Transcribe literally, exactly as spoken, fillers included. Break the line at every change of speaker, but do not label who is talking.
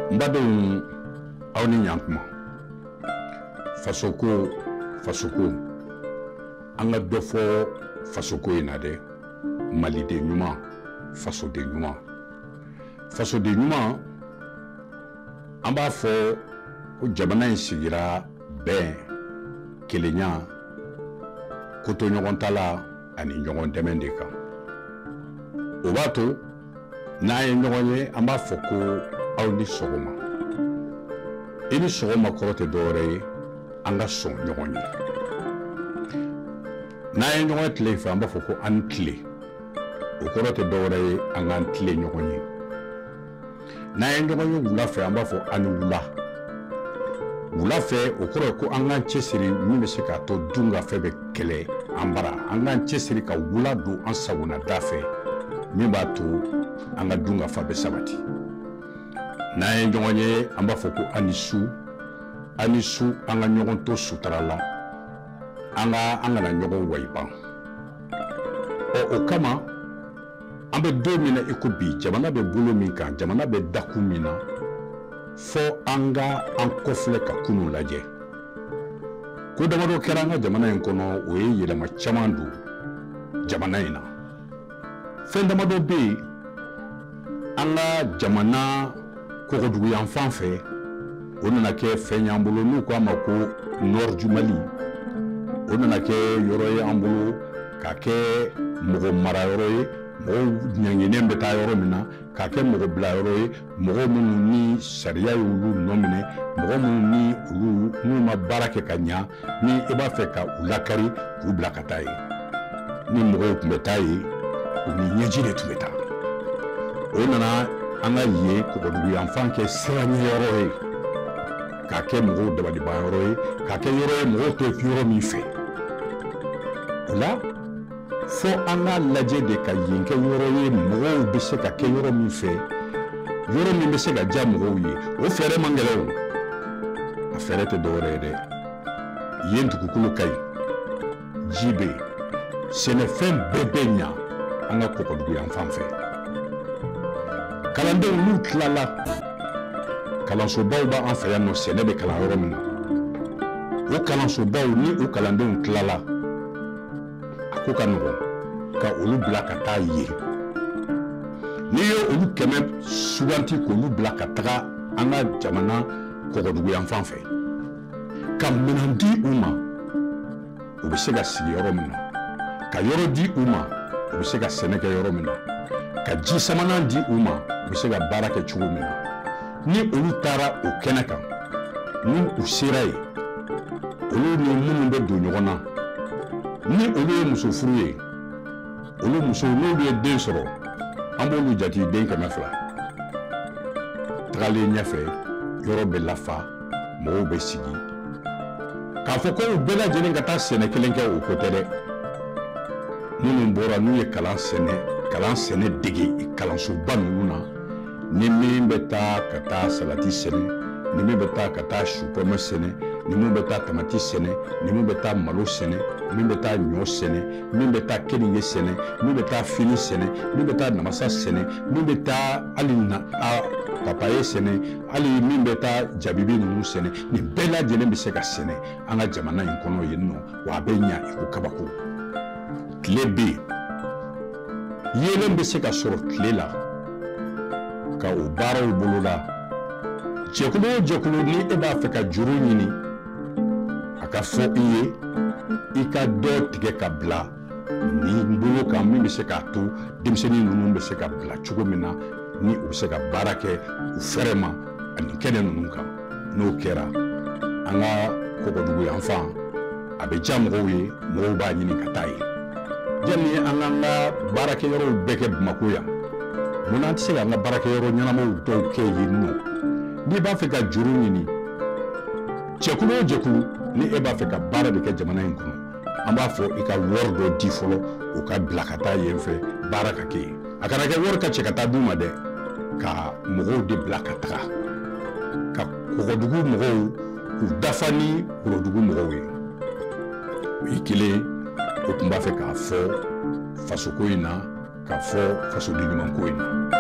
Mbadon awni nyankuma fasoko fasoko anga dofo fasoko inade Mali de nyuma faso de nyuma faso de nyuma amba fo ko jamana insigira ben kelenya koto nyogon tala ani nyogon demende kan o bato na ye nyogon ye amba fo ko awni sogoma ini sogoma korote dore anga son nyogon ye na ye nyogon tle fa amba fo ko an tle o korote dore anga tle nyogon ye na ye nyogon ye wula fe amba fo an wula wula fe o koro ko anga chesiri mi se ka to dunga fe be kele ambara anga chesiri ka wula do an sabuna dafe mi ba to anga dunga fa be sabati na ye nyogon ye amba fo ko anisu anisu anga nyogon to sutarala anga anga na nyogon waiba o o kama ambe do mina ikubi jamana be bulo minka jamana be daku mina fo anga an kofle ka kunu laje ko damado keranga jamana en kono o ye yelama chamandu jamana ina fen damado be anga jamana ko godu yan fanfe onana ke fenyambulo nu ko amako nord du Mali onana ke yoroye ambulo ka ke mogo mara yoroye mogo nyangene mbeta yoro mina ka ke mogo bla yoroye mogo munu ni sharia yulu nomine mogo munu ni ulu nu ma barake kanya ni eba fe ka ulakari ku bla kataye ni mogo kumetaye ni nyejire tumeta onana anga ye ko godu enfant ke seranye yoroye ka ke mogo dabadi ba yoroye ka ke yoroye mogo to yoro mi fe la fo anga laje de ka yinke yoro ye mogo be se ka ke yoro mi fe yoro mi be se ka ja mogo ye o fere mangele o a fere te dore de yentu kukulu kai jibe sene fen bebenya anga koko du yan fanfe kalande lu klala kalanso baw ba an fa yanno sene be kala yoro mina o kalanso baw ni o kalande klala ko kanugo ka olu bla ka ta ye ni yo olu keme suganti ko olu bla ka taga anga jamana ko godugu yan fanfe kam menandi uma o be se ga sigi yoro mina ka yoro di uma o be se ga seneke yoro mina ka ji samana di uma o be se ga barake chugo mina ni olu tara o kenaka ni o siraye olu ni munu be do nyogona ni olu ye muso furu ye olu muso n'olu ye den sɔrɔ an b'olu jati den kɛmɛ fila tagalen ɲɛfɛ yɔrɔ bɛ lafa mɔgɔw bɛ sigi k'a fɔ ko u bɛɛ lajɛlen ka taa sɛnɛ kelen kɛ o ko tɛ dɛ minnu bɔra n'u ye kalan sɛnɛ kalan sɛnɛ dege kalansoba ninnu na ni min bɛ taa ka taa salati sɛnɛ ni min bɛ taa ka taa supɔmɛ sɛnɛ ni min bɛ taa tamati sɛnɛ ni min bɛ taa malo sɛnɛ min bɛ taa ɲɔ sɛnɛ min bɛ taa keninge sɛnɛ min bɛ taa fini sɛnɛ min bɛ taa namasa sɛnɛ min bɛ taa hali na a papaye sɛnɛ hali min bɛ taa jabibi ninnu sɛnɛ nin bɛɛ lajɛlen bɛ se ka sɛnɛ an ka jamana in kɔnɔ yen nɔ wa a bɛ ɲa i ko kabako tile bɛ yen yeelen bɛ se ka sɔrɔ tile la ka o baaraw boloda jɛkulu o jɛkulu ni e b'a fɛ ka juru ɲini a ka fɔ i ye i ka dɔ tigɛ ka bila ni bolo kan min bɛ se k'a to denmisɛnnin ninnu bɛ se ka bila cogo min na ni u bɛ se ka baara kɛ u fɛrɛ ma ani kɛnɛ ninnu kan n'o kɛra an ka kɔgɔdugu yan fan a bɛ diya mɔgɔw ye mɔgɔw b'a ɲini ka taa ye yanni an k'an ka baarakɛyɔrɔw bɛɛ kɛ Bamako yan mun na an tɛ se k'an ka baarakɛyɔrɔ ɲɛnamaw dɔw kɛ yen nɔ n'i b'a fɛ ka juru ɲini jɛkulu o jɛkulu ni e b'a fɛ ka baara de kɛ jamana in kɔnɔ an b'a fɔ i ka wari dɔ di fɔlɔ o ka bila ka taa yen fɛ baara ka kɛ yen a kana kɛ wari ka cɛ ka taa d'u ma dɛ ka mɔgɔw de bila ka taga ka kɔgɔdugu mɔgɔw k'u dafa ni worodugu mɔgɔw ye o ye kelen o tun b'a fɛ k'a fɔ fasoko in na k'a fɔ fasoden ɲumanko in na